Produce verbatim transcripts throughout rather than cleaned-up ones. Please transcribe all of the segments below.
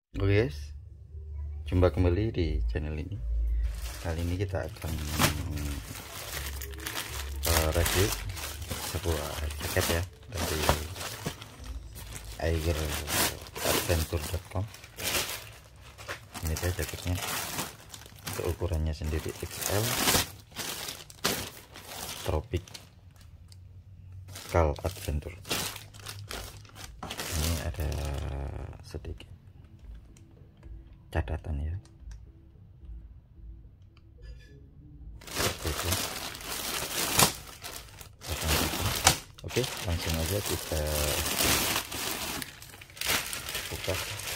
Oke guys, jumpa kembali di channel ini. Kali ini kita akan uh, review sebuah jaket ya dari aiger adventure dot com. Ini dia jaketnya. Untuk ukurannya sendiri X L Tropic Kal Adventure. Ini ada sedikit catatan ya. Oke, Oke, langsung aja kita buka.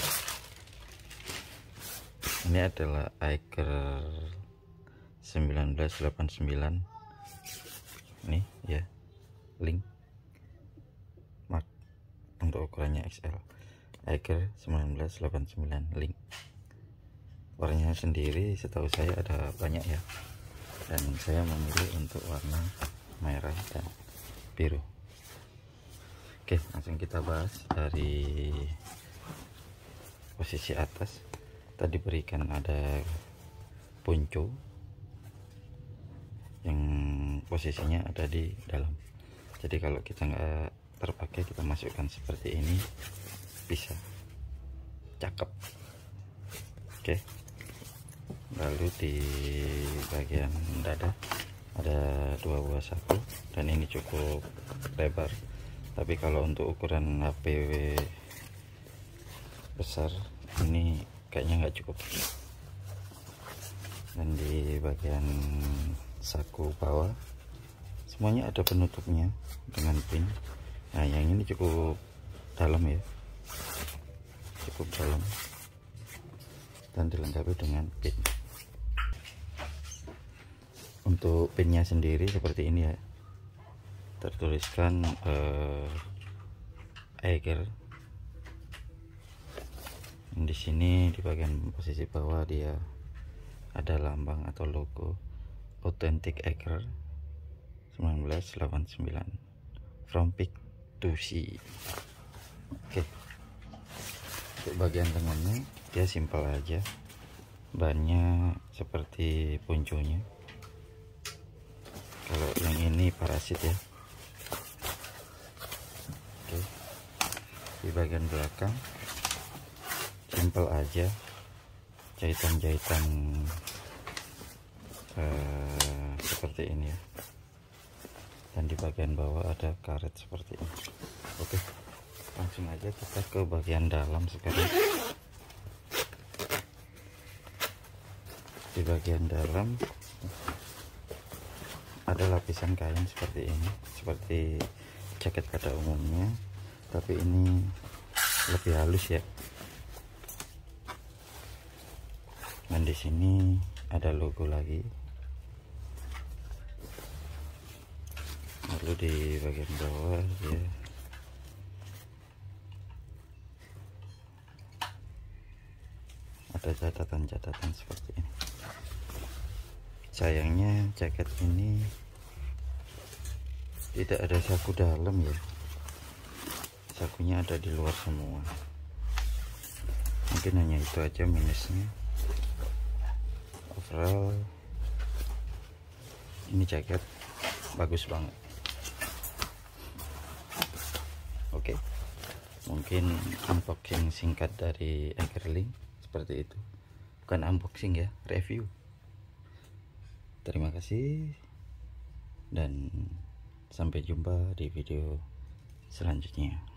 Ini adalah aiger seribu sembilan ratus delapan puluh sembilan. Nih ya, link mark untuk ukurannya X L. Aiger seribu sembilan ratus delapan puluh sembilan link. Warnanya sendiri setahu saya ada banyak ya, dan saya memilih untuk warna merah dan biru. Oke, langsung kita bahas dari posisi atas. Tadi berikan ada ponco yang posisinya ada di dalam, jadi kalau kita nggak terpakai, kita masukkan seperti ini bisa cakep. Oke, lalu di bagian dada ada dua buah saku, dan ini cukup lebar, tapi kalau untuk ukuran H P W besar ini kayaknya nggak cukup. Dan di bagian saku bawah semuanya ada penutupnya dengan pin. Nah, yang ini cukup dalam ya, cukup dalam, dan dilengkapi dengan pin. Untuk pinnya sendiri seperti ini ya, tertuliskan eh, aiger. Di sini di bagian posisi bawah dia ada lambang atau logo Authentic Aiger seribu sembilan ratus delapan puluh sembilan from peak to sea. Oke, untuk bagian tengahnya dia simpel aja, bannya seperti ponconya. Kalau yang ini parasit ya. Oke, di bagian belakang simpel aja, jahitan-jahitan uh, seperti ini ya, dan di bagian bawah ada karet seperti ini. Oke, langsung aja kita ke bagian dalam sekarang. Di bagian dalam ada lapisan kain seperti ini, seperti jaket pada umumnya, tapi ini lebih halus ya. Dan di sini ada logo lagi. Lalu di bagian bawah ya ada catatan-catatan seperti ini. Sayangnya jaket ini tidak ada saku dalam ya, sakunya ada di luar semua. Mungkin hanya itu aja minusnya. Overall ini jaket bagus banget. Oke, mungkin unboxing singkat dari aiger link seperti itu. Bukan unboxing ya, review. Terima kasih dan sampai jumpa di video selanjutnya.